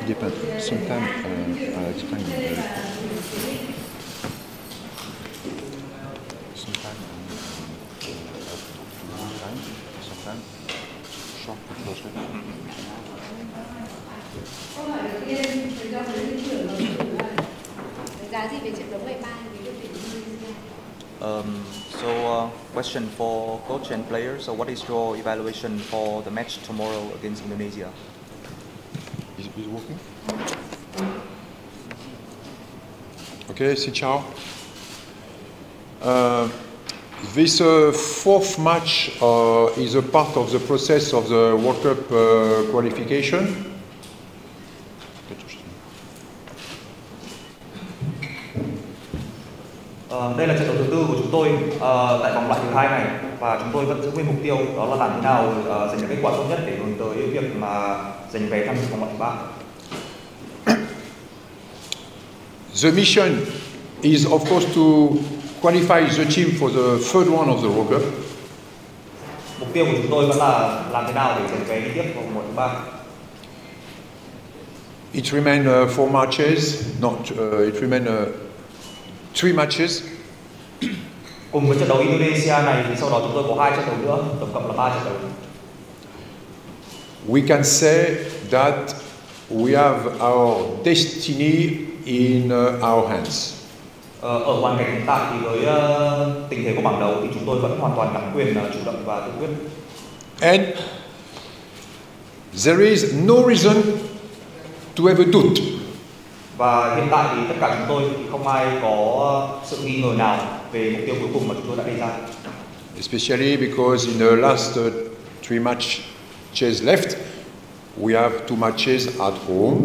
depends. Sometimes depends. Sometimes short closer. Câu hỏi đầu tiên dành cho huấn luyện viên trưởng đánh giá gì về trận đấu ngày mai với đội tuyển Indonesia? Question for coach and players. So what is your evaluation for the match tomorrow against Indonesia? Is working? Okay, xin chào. This fourth match is a part of the process of the World Cup qualification. Đây là trận đấu thứ tư của chúng tôi tại vòng loại thứ hai này, và chúng tôi vẫn giữ nguyên mục tiêu đó là làm thế nào giành được kết quả tốt nhất để hướng tới việc mà giành vé tham dự vòng loại thứ ba. The mission is of course to qualify the team for the third one of the World Cup. Mục tiêu của chúng tôi vẫn là làm thế nào để giành vé đi tiếp vào vòng loại thứ ba. It remains 4 matches, it remains 3 matches. Cùng với trận đấu Indonesia này thì sau đó chúng tôi có 2 trận đấu nữa, tổng cộng là 3 trận đấu. We can say that we have our destiny in our hands. Ở hoàn cảnh hiện tại thì với tình thế của bảng đấu thì chúng tôi vẫn hoàn toàn nắm quyền chủ động và tự quyết. And there is no reason to have a doubt. Và hiện tại thì tất cả chúng tôi thì không ai có sự nghi ngờ nào về mục tiêu cuối cùng mà chúng tôi đã đề ra. Especially because in the last 3 matches left, we have 2 matches at home.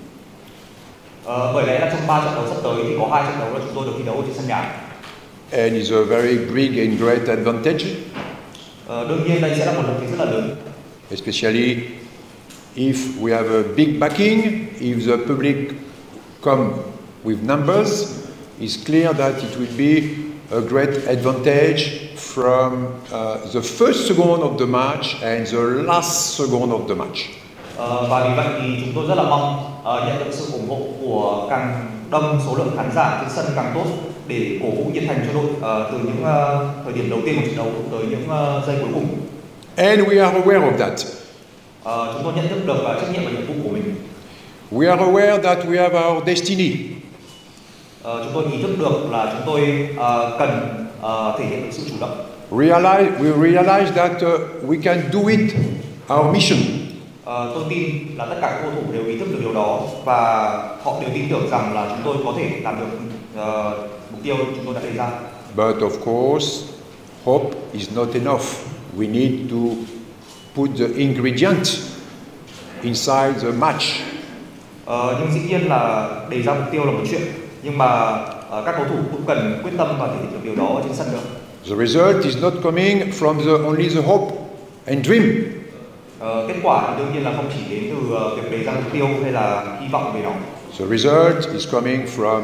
Bởi lẽ là trong 3 trận đấu sắp tới thì có 2 trận đấu là chúng tôi được thi đấu ở trên sân nhà. And it's a very big and great advantage. Đương nhiên đây sẽ là một lợi thế rất là lớn. Especially if we have a big backing, if the public come with numbers, it's clear that it will be a great advantage from the first second of the match and the last second of the match. Và vì vậy thì chúng tôi rất là mong nhận được sự ủng hộ của càng đông số lượng khán giả trên sân càng tốt để cổ vũ nhiệt thành cho đội từ những thời điểm đầu tiên của trận đấu tới những giây cuối cùng. And we are aware of that. Chúng tôi nhận thức được trách nhiệm và nhiệm vụ của mình. We are aware that we have our destiny. Chúng tôi ý thức được là chúng tôi cần thể hiện được sự chủ động. We realize that we can do it, our mission. Tôi tin là tất cả các cầu thủ đều ý thức được điều đó và họ đều tin tưởng rằng là chúng tôi có thể làm được mục tiêu chúng tôi đã đề ra. But of course, hope is not enough. We need to put the ingredient inside the match. Nhưng dĩ nhiên là đề ra mục tiêu là một chuyện, nhưng mà các cầu thủ cũng cần quyết tâm và thể hiện được điều đó ở trên sân nữa. The result is not coming from only the hope and dream. Kết quả thì đương nhiên là không chỉ đến từ việc đề ra mục tiêu hay là hy vọng về nó. The result is coming from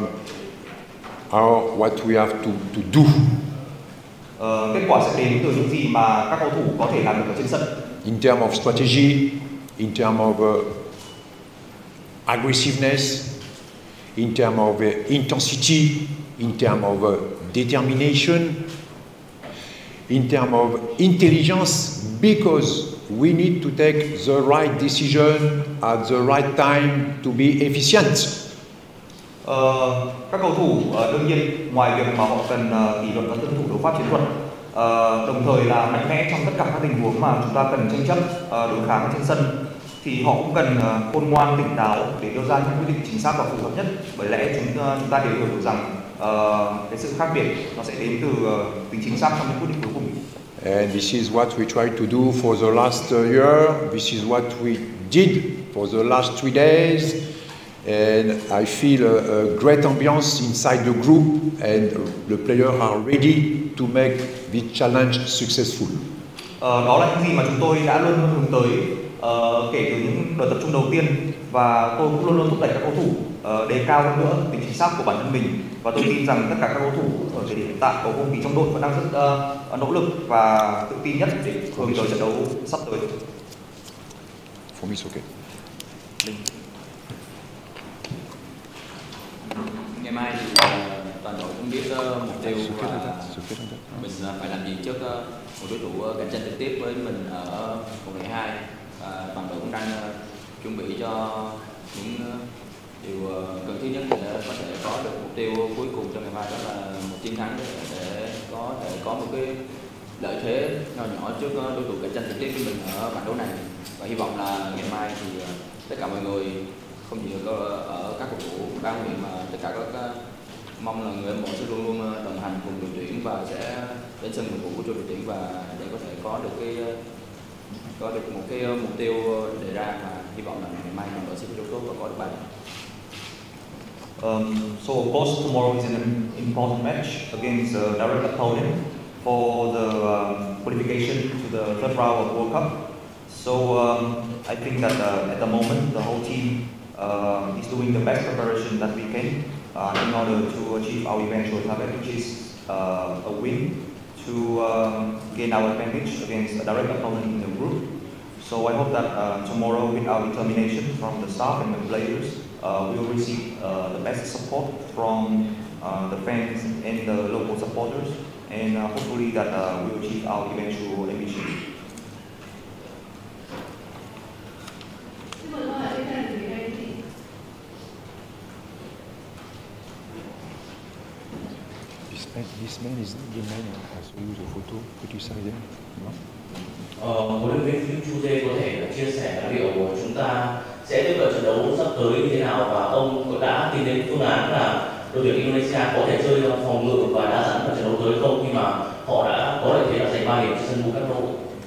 what we have to do. Kết quả sẽ đến từ những gì mà các cầu thủ có thể làm được ở trên sân. In terms of strategy, in terms of aggressiveness, in terms of intensity, in terms of determination, in terms of intelligence, because we need to take the right decision at the right time to be efficient. Các cầu thủ đương nhiên ngoài việc mà họ cần kỷ luật và tuân thủ đấu pháp chiến thuật, đồng thời là mạnh mẽ trong tất cả các tình huống mà chúng ta cần tranh chấp đối kháng trên sân, thì họ cũng cần khôn ngoan tỉnh táo để đưa ra những quyết định chính xác và phù hợp nhất. Bởi lẽ chúng ta đều hiểu được rằng cái sự khác biệt nó sẽ đến từ tính chính xác trong những quyết định cuối cùng. And this is what we tried to do for the last year. This is what we did for the last 3 days. And I feel a great ambiance inside the group, and the players are ready to make this challenge successful. Đó là những gì mà chúng tôi đã luôn luôn hướng tới kể từ những đợt tập trung đầu tiên, và tôi cũng luôn luôn thúc đẩy các cầu thủ đề cao hơn nữa tính chính xác của bản thân mình, và tôi tin rằng tất cả các cầu thủ ở thời điểm hiện tại có không khí trong đội vẫn đang rất nỗ lực và tự tin nhất để hướng tới trận đấu sắp tới. For me, it's okay. Ngày mai thì toàn đội cũng biết mục tiêu và mình phải làm gì trước một đối thủ cạnh tranh trực tiếp với mình ở vòng loại 2. Và toàn đội cũng đang chuẩn bị cho những điều cần thiết nhất để có thể có được mục tiêu cuối cùng cho ngày mai, đó là một chiến thắng để có thể có một cái lợi thế nho nhỏ trước đối thủ cạnh tranh trực tiếp với mình ở bảng đấu này. Và hy vọng là ngày mai thì tất cả mọi người, không chỉ ở các cầu thủ ban huấn luyện mà tất cả các mong là người hâm mộ sẽ luôn luôn đồng hành cùng đội tuyển và sẽ đến sân cổ vũ cho đội tuyển, và để có thể có được một cái mục tiêu đề ra, và hy vọng là ngày mai đội sẽ thi đấu tốt và có được 3 điểm. So of course tomorrow is an important match against a direct opponent for the qualification to the third round of World Cup. So I think that at the moment the whole team is doing the best preparation that we can in order to achieve our eventual target, which is a win to gain our advantage against a direct opponent in the group. So I hope that tomorrow, with our determination from the staff and the players, we will receive the best support from the fans and the local supporters, and hopefully that we will achieve our eventual ambition. This man is the man I saw you the photo. Could you say them? Huấn luyện viên Chu Dê có thể chia sẻ liệu chúng ta sẽ tiếp cận trận đấu sắp tới như thế nào, và ông đã tính đến phương án là đội tuyển Indonesia có thể chơi phòng ngự và đá sẵn vào trận đấu tới không, khi mà họ đã có lợi thế là giành 3 điểm trên sân Bukit.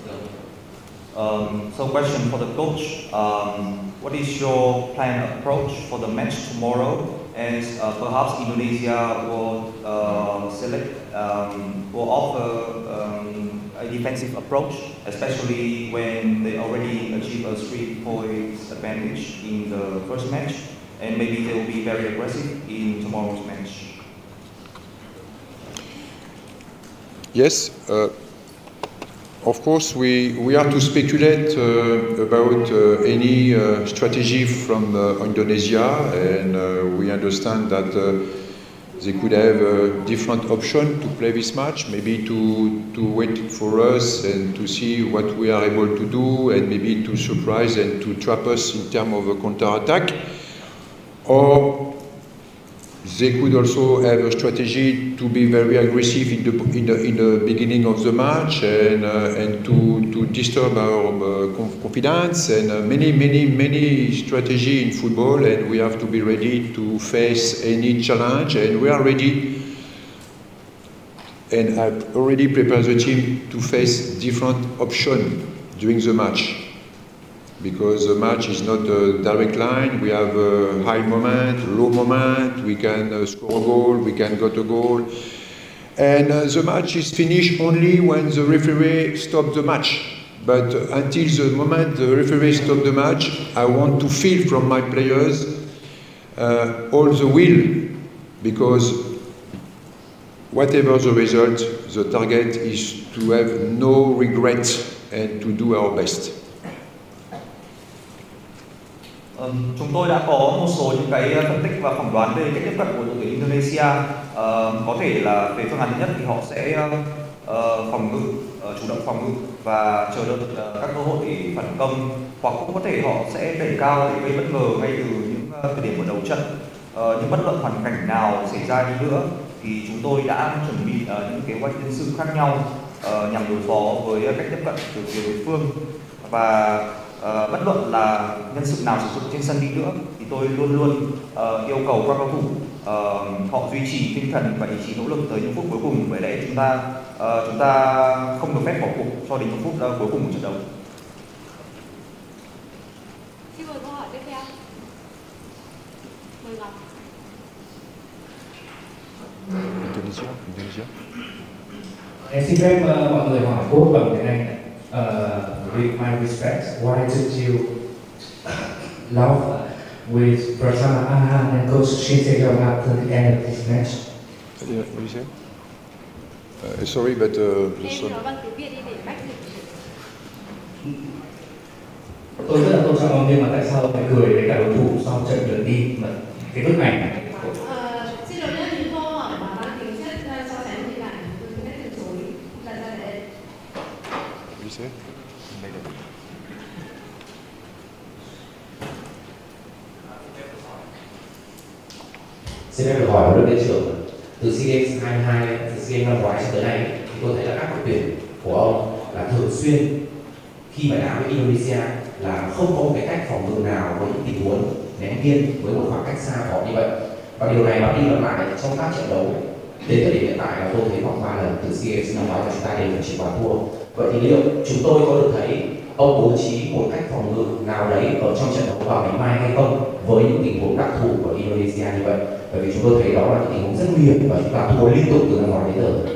So question for the coach, what is your plan approach for the match tomorrow, as perhaps Indonesia will offer a defensive approach, especially when they already achieve a 3 points advantage in the first match, and maybe they will be very aggressive in tomorrow's match. Yes, of course we are to speculate about any strategy from Indonesia, and we understand that they could have a different option to play this match, maybe to wait for us and to see what we are able to do, and maybe to surprise and to trap us in terms of a counter-attack. Or they could also have a strategy to be very aggressive in the beginning of the match and to disturb our confidence, and many strategy in football, and we have to be ready to face any challenge, and we are ready, and I've already prepared the team to face different options during the match. Because the match is not a direct line, we have a high moment, low moment, we can score a goal, we can get a goal. And the match is finished only when the referee stops the match. But until the moment the referee stops the match, I want to feel from my players all the will, because whatever the result, the target is to have no regret and to do our best. Chúng tôi đã có một số những cái phân tích và phỏng đoán về cách tiếp cận của đội tuyển Indonesia. Có thể là về phương án thứ nhất thì họ sẽ phòng ngự, chủ động phòng ngự và chờ đợi các cơ hội để phản công, hoặc cũng có thể họ sẽ đẩy cao để gây bất ngờ ngay từ những thời điểm ở đầu trận. Nhưng bất luận hoàn cảnh nào xảy ra đi nữa thì chúng tôi đã chuẩn bị những kế hoạch nhân sự khác nhau nhằm đối phó với cách tiếp cận từ phía đối phương, và bất luận là nhân sự nào sử dụng trên sân đi nữa thì tôi luôn luôn yêu cầu các cầu thủ họ duy trì tinh thần và ý chí nỗ lực tới những phút cuối cùng, bởi lẽ chúng ta không được phép bỏ cuộc cho đến những phút cuối cùng của trận đấu. Xin mời câu hỏi tiếp theo. Mời Ngọc. Indonesia. Em xin phép mọi người hỏi cô bằng tiếng Anh. With my respect, why did you love with Pratama Ahan and Coach Shin Tae-yong after the end of this match? What do you say? Sorry, but Em nói bằng tiếng Việt đi để bách dịch. Tôi rất là tôn trọng ông, nhưng mà tại sao lại cười với cả đối thủ sau trận lượt đi mà cái bức ảnh này? Xin say? Xin phép được hỏi huấn luyện viên trưởng, từ SEA Games 22, từ SEA Games năm ngoái cho tới nay thì tôi thấy là các đội tuyển của ông là thường xuyên khi mà đá với Indonesia là không có một cái cách phòng ngự nào với những tình huống ném biên với một khoảng cách xa khó như vậy, và điều này lặp đi lặp lại trong các trận đấu đến thời điểm hiện tại là tôi thấy khoảng 3 lần từ SEA Games năm ngoái và chúng ta đều phải chịu hòa thua. Vậy thì liệu chúng tôi có được thấy ông bố trí một cách phòng ngự nào đấy ở trong trận đấu vào ngày mai hay không với những tình huống đặc thù của Indonesia như vậy? Bởi vì chúng tôi thấy đó là những tình huống rất nguy hiểm và chúng ta thua liên tục từ năm ngoái đến giờ.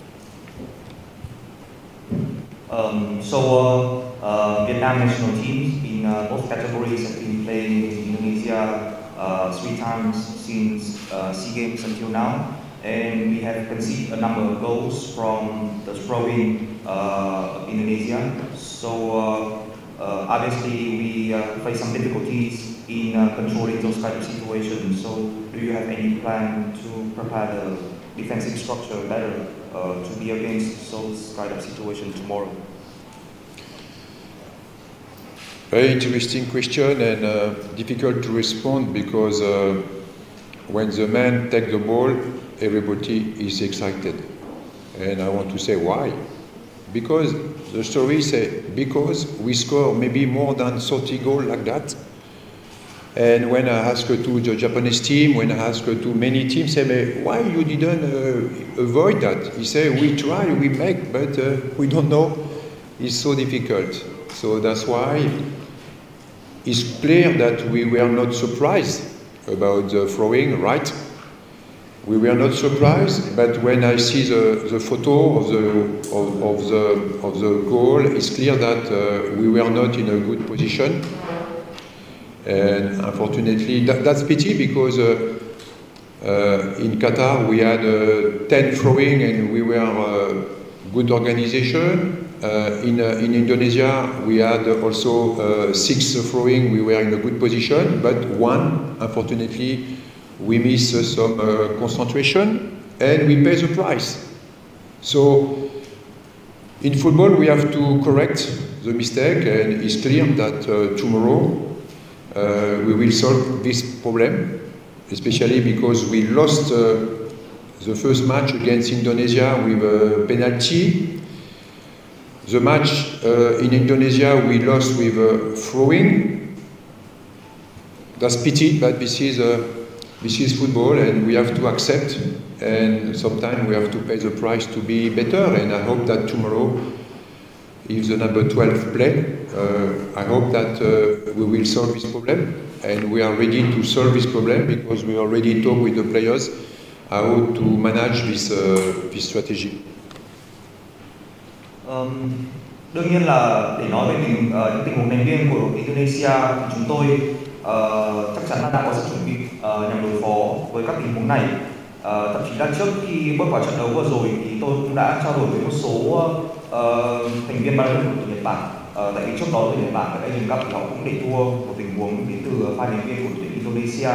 Vietnam national teams in both categories have been playing in Indonesia 3 times since SEA Games until now, and we have conceded a number of goals from the throwing of Indonesia. So obviously we face some difficulties in controlling those kind of situations. So do you have any plan to prepare the defensive structure better to be against those kind of situations tomorrow? Very interesting question and difficult to respond because when the man takes the ball, everybody is excited. And I want to say why. Because the story says, because we score maybe more than 30 goals like that. And when I ask to the Japanese team, when I ask to many teams, say, why you didn't avoid that? He said, we try, we make, but we don't know. It's so difficult. So that's why it's clear that we were not surprised about the throwing, right? We were not surprised, but when I see the photo of the goal, it's clear that we were not in a good position. And unfortunately, that's pity because in Qatar we had 10 throwing and we were good organization. In Indonesia we had also 6 throwing, we were in a good position, but one, unfortunately, we missed some concentration and we pay the price. So in football we have to correct the mistake, and it's clear that tomorrow we will solve this problem, especially because we lost the first match against Indonesia with a penalty. The match in Indonesia we lost with throwing. That's pity, but this is football and we have to accept, and sometimes we have to pay the price to be better. And I hope that tomorrow, if the number 12 play, I hope that we will solve this problem, and we are ready to solve this problem because we already talked with the players how to manage this strategy. Đương nhiên là để nói về những tình huống ném biên của đội Indonesia thì chúng tôi chắc chắn là đã có sự chuẩn bị nhằm đối phó với các tình huống này. Thậm chí là trước khi bước vào trận đấu vừa rồi thì tôi cũng đã trao đổi với một số thành viên ban huấn luyện của tuyển Nhật Bản. Tại vì trước đó tuyển Nhật Bản tại Asian Cup thì họ cũng để thua một tình huống đến từ pha ném biên của tuyển Indonesia.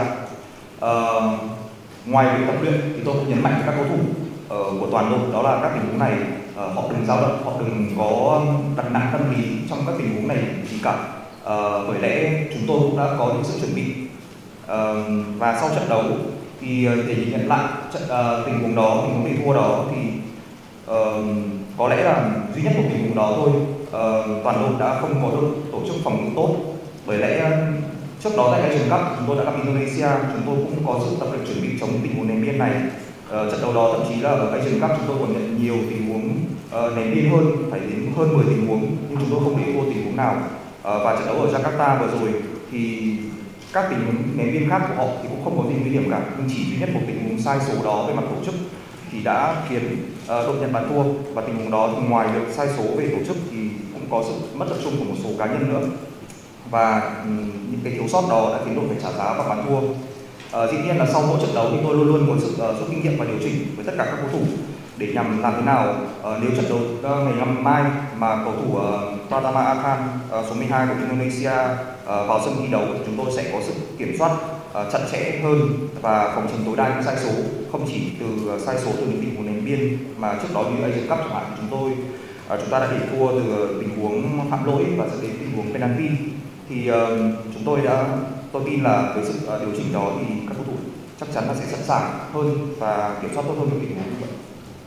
Ngoài việc tập luyện thì tôi cũng nhấn mạnh với các cầu thủ của toàn đội đó là các tình huống này họ đừng dao động, họ đừng có đặt nặng tâm lý trong các tình huống này gì cả. Bởi lẽ chúng tôi cũng đã có những sự chuẩn bị và sau trận đấu thì để nhìn nhận lại tình huống bị thua đó thì có lẽ là duy nhất một tình huống đó thôi, toàn đội đã không có được tổ chức phòng ngự tốt. Bởi lẽ trước đó tại Asian Cup chúng tôi đã gặp Indonesia, chúng tôi cũng có sự tập luyện chuẩn bị chống tình huống ném biên này. Trận đấu đó thậm chí là ở Asian Cup chúng tôi còn nhận nhiều tình huống ném biên hơn, phải đến hơn 10 tình huống, nhưng chúng tôi không để thua tình huống nào. Và trận đấu ở Jakarta vừa rồi thì các tình huống ném biên khác của họ thì cũng không có gì nguy hiểm cả, nhưng chỉ duy nhất một tình huống sai số đó về mặt tổ chức thì đã khiến đội Nhật Bản thua. Và tình huống đó thì ngoài việc sai số về tổ chức thì cũng có sự mất tập trung của một số cá nhân nữa, và những cái thiếu sót đó đã khiến đội phải trả giá và bán thua. Dĩ nhiên là sau mỗi trận đấu thì tôi luôn luôn có sự rút kinh nghiệm và điều chỉnh với tất cả các cầu thủ để nhằm làm thế nào nếu trận đấu ngày hôm mai mà cầu thủ Pratama Akhan số 12 của Indonesia vào sân thi đấu thì chúng tôi sẽ có sự kiểm soát chặt chẽ hơn và phòng tránh tối đa những sai số, không chỉ từ sai số từ những tình huống ném biên mà trước đó như Asian Cup chẳng hạn chúng tôi chúng ta đã bị thua từ tình huống phạm lỗi và dẫn đến tình huống penalty. Thì tôi tin là với sự điều chỉnh đó thì các cầu thủ chắc chắn là sẽ sẵn sàng hơn và kiểm soát tốt hơn những tình huống như vậy.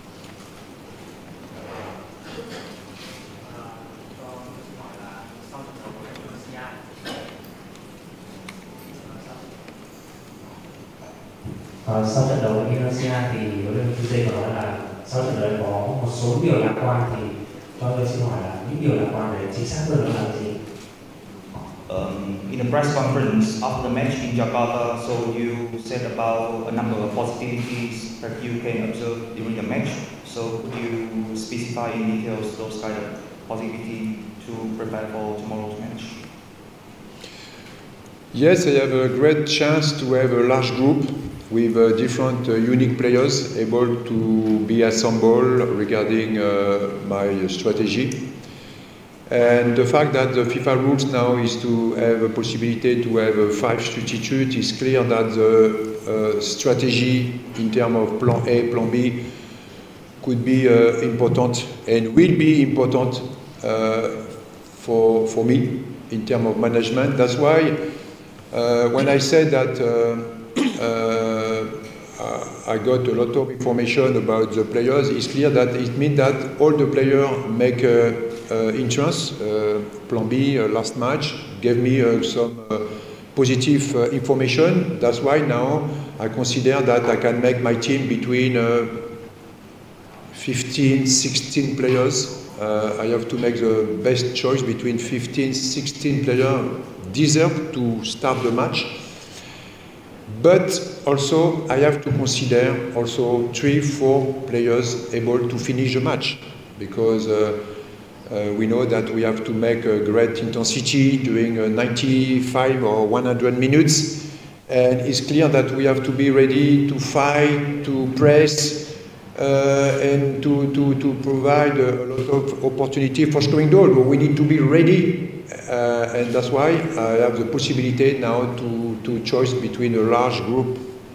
Sau trận đấu với Indonesia thì huấn luyện viên Jose có nói là sau trận đấu có một số điều lạc quan, thì cho tôi xin hỏi là những điều lạc quan đấy chính xác hơn là gì? In a press conference after the match in Jakarta, so you said about a number of positivities that you can observe during the match. So could you specify in details those kind of positivity to prepare for tomorrow's match? Yes, I have a great chance to have a large group with different unique players able to be assembled regarding my strategy. And the fact that the FIFA rules now is to have a possibility to have a 5 substitute is clear that the strategy in terms of plan A, plan B could be important and will be important for me in terms of management. That's why when I said that I got a lot of information about the players, it's clear that it means that all the players make insurance. Plan B last match gave me some positive information. That's why now I consider that I can make my team between 15, 16 players. I have to make the best choice between 15, 16 players deserve to start the match. But also I have to consider also 3, 4 players able to finish the match, because we know that we have to make a great intensity during 95 or 100 minutes, and it's clear that we have to be ready to fight, to press, and to provide a lot of opportunity for scoring goal. But we need to be ready, and that's why I have the possibility now to choose between a large group.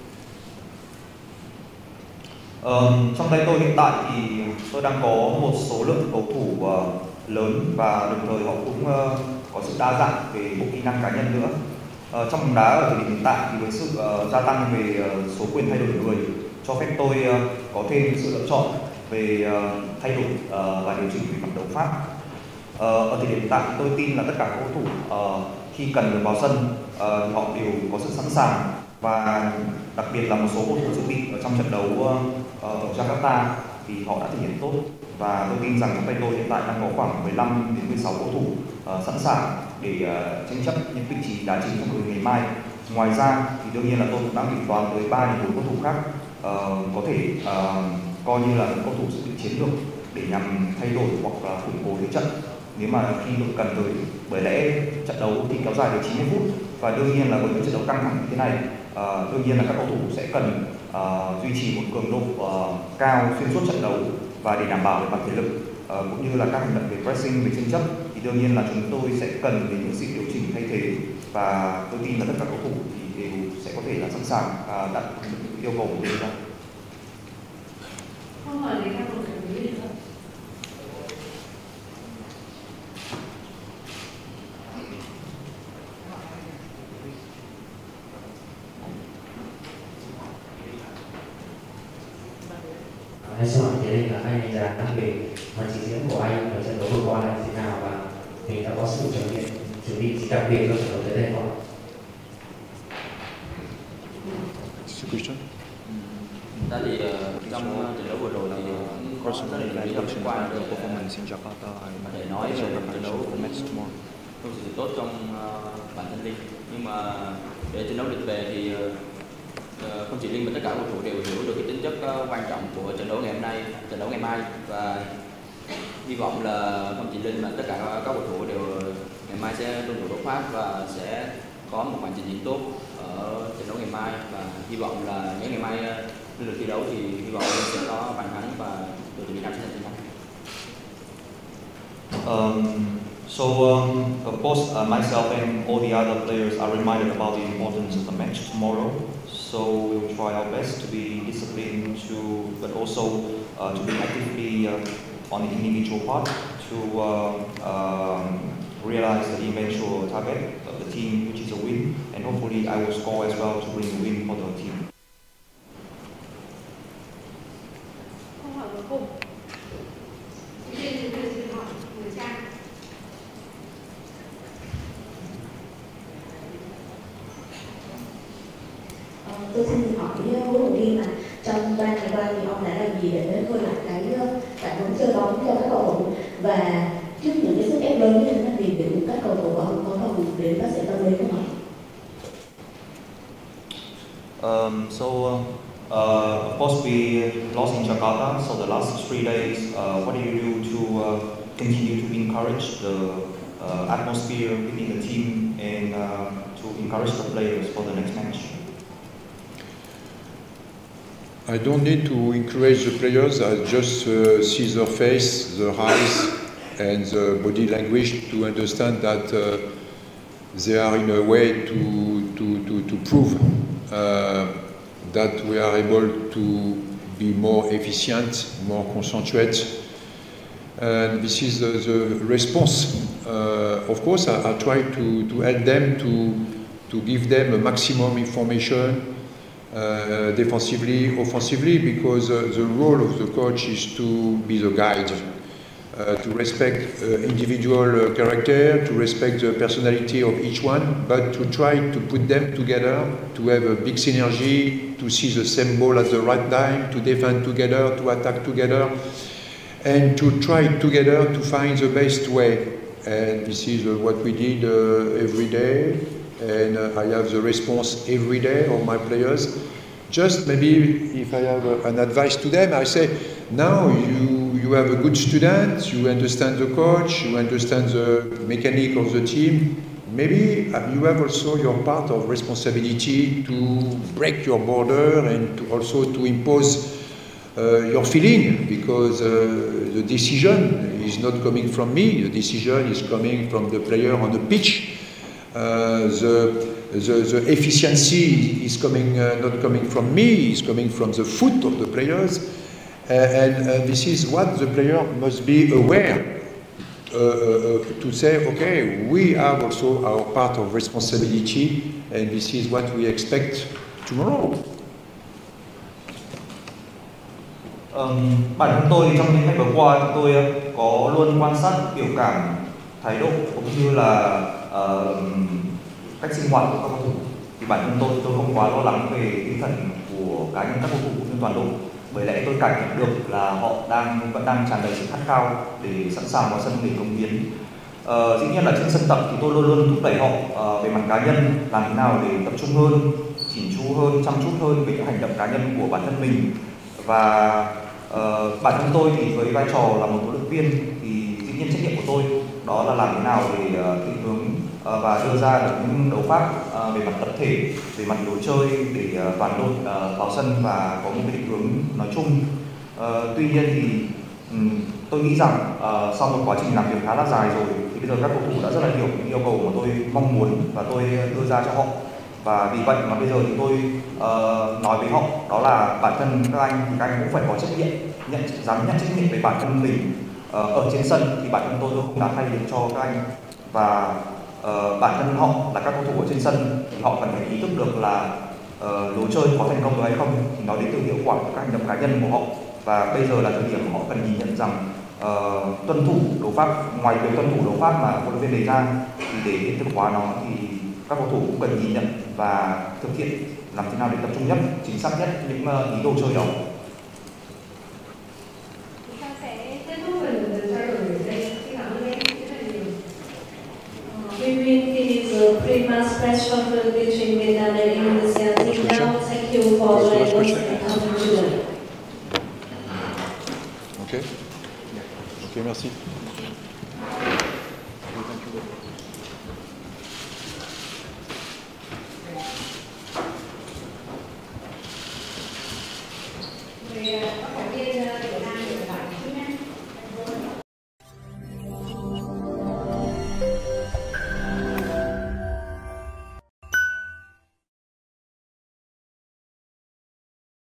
Trong tay tôi hiện tại thì tôi đang có một số lượng cầu thủ lớn và đồng thời họ cũng có sự đa dạng về bộ kỹ năng cá nhân nữa. Trong bóng đá ở thời điểm hiện tại thì với sự gia tăng về số quyền thay đổi người cho phép tôi có thêm sự lựa chọn về thay đổi và điều chỉnh về mặt đấu pháp. Ở thời điểm hiện tại tôi tin là tất cả các cầu thủ khi cần được vào sân họ đều có sự sẵn sàng, và đặc biệt là một số cầu thủ dự bị ở trong trận đấu ở Jakarta thì họ đã thể hiện tốt, và tôi tin rằng trong tay tôi hiện tại đang có khoảng 15 đến 16 cầu thủ sẵn sàng để tranh chấp những vị trí đá chính trong đội ngày mai. Ngoài ra thì đương nhiên là tôi cũng đang tính toán tới 3 đến 4 cầu thủ khác có thể coi như là những cầu thủ dự bị chiến lược để nhằm thay đổi hoặc là củng cố thế trận nếu mà khi đội cần tới. Bởi lẽ trận đấu thì kéo dài đến 90 phút, và đương nhiên là với những trận đấu căng thẳng như thế này, đương nhiên là các cầu thủ sẽ cần duy trì một cường độ cao xuyên suốt trận đấu, và để đảm bảo về mặt thể lực cũng như là các hành động về pressing, về tranh chấp thì đương nhiên là chúng tôi sẽ cần đến những sự điều chỉnh thay thế, và tôi tin là tất cả cầu thủ thì đều sẽ có thể là sẵn sàng đặt yêu cầu của chúng ta. Câu hỏi về các cầu thủ nữa. Anh xin hỏi thế nên là anh đánh giá về màn trình diễn của anh ở trận đấu vừa qua là thế nào, và mình đã có sự chuẩn bị gì đặc biệt cho trận đấu tới đây không? Ta thì trong trận đấu vừa rồi thì có rất là nhiều liên quan để nói về trận đấu không sự tốt trong bản thân Linh, nhưng mà để trận đấu được về thì không chỉ Linh mà tất cả cầu thủ đều hiểu được cái tính chất quan trọng của trận đấu ngày hôm nay, trận đấu ngày mai, và hy vọng là không chỉ Linh mà tất cả các cầu thủ đều ngày mai sẽ tuân thủ luật pháp và sẽ có một màn trình diễn tốt ở trận đấu ngày mai, và hy vọng là những ngày mai lên lượt thi đấu thì hy vọng Linh sẽ có bàn thắng và đội tuyển Việt Nam sẽ giành chiến thắng. So of course myself and all the other players are reminded about the importance of the match tomorrow. So we will try our best to be disciplined, but also to be actively on the individual part to realize the eventual target of the team, which is a win, and hopefully I will score as well to bring a win for the team. Câu hỏi cuối cùng. Xin hỏi người Trang. Tôi xin hỏi huấn luyện viên là trong 3 ngày qua thì ông đã làm gì để khơi lại cái bản lĩnh chơi bóng cho các cầu thủ, và trước những cái sức ép lớn như thế này thì liệu các cầu thủ ông có cần đến bác sĩ tâm lý không ạ? Of course, we lost in Jakarta. So the last 3 days, what do you do to continue to encourage the atmosphere within the team and to encourage the players for the next match? I don't need to encourage the players. I just see their face, their eyes, and the body language to understand that they are in a way to prove that we are able to be more efficient, more concentrate. And this is the response. Of course, I try to help them to give them a maximum information. Defensively, offensively, because the role of the coach is to be the guide, to respect individual character, to respect the personality of each one, but to try to put them together, to have a big synergy, to see the same ball at the right time, to defend together, to attack together, and to try together to find the best way. And this is what we did every day. And I have the response every day of my players. Just maybe if I have an advice to them, I say, now you have a good student, you understand the coach, you understand the mechanic of the team. Maybe you have also your part of responsibility to break your border and to also to impose your feeling, because the decision is not coming from me, the decision is coming from the player on the pitch. The efficiency is coming not coming from me, it's coming from the foot of the players, and this is what the player must be aware to say, okay, we have also our part of responsibility, and this is what we expect tomorrow. Bản thân tôi trong những ngày vừa qua, tôi có luôn quan sát biểu cảm, thái độ cũng như là cách sinh hoạt của các cầu thủ. Thì bản thân tôi không quá lo lắng về tinh thần của cá nhân các cầu thủ cũng như toàn đội, bởi lẽ tôi cảm nhận được là họ vẫn đang tràn đầy sự khát khao để sẵn sàng vào sân để cống hiến. Dĩ nhiên là trên sân tập thì tôi luôn luôn thúc đẩy họ về mặt cá nhân, làm thế nào để tập trung hơn, chỉn chu hơn, chăm chút hơn về những hành động cá nhân của bản thân mình. Và bản thân tôi thì với vai trò là một huấn luyện viên thì dĩ nhiên trách nhiệm của tôi đó là làm thế nào để định hướng và đưa ra được những đấu pháp về mặt tập thể, về mặt lối chơi để toàn đội vào sân và có một cái định hướng nói chung. Tuy nhiên thì tôi nghĩ rằng sau một quá trình làm việc khá là dài rồi thì bây giờ các cầu thủ đã rất là hiểu những yêu cầu mà tôi mong muốn và tôi đưa ra cho họ. Và vì vậy mà bây giờ thì tôi nói với họ đó là bản thân các anh thì các anh cũng phải có trách nhiệm, dám nhận trách nhiệm về bản thân mình. Ở trên sân thì bản thân tôi không đã thay được cho các anh, và bản thân họ là các cầu thủ ở trên sân thì họ cần phải ý thức được là lối chơi có thành công được hay không thì nó đến từ hiệu quả của các hành động cá nhân của họ. Và bây giờ là thời điểm họ cần nhìn nhận rằng tuân thủ đấu pháp, ngoài việc tuân thủ đấu pháp mà huấn luyện viên đề ra thì để hiện thực hóa nó thì các cầu thủ cũng cần nhìn nhận và thực hiện làm thế nào để tập trung nhất, chính xác nhất những ý đồ chơi đó. Chúng ta sẽ kết thúc phần trao đổi ở đây. Xin cảm ơn em rất là nhiều. We will finish the pre-match press conference between Vietnam and Indonesia team now. Thank you for joining us and coming today. Okay. Okay, merci. Okay, thank you.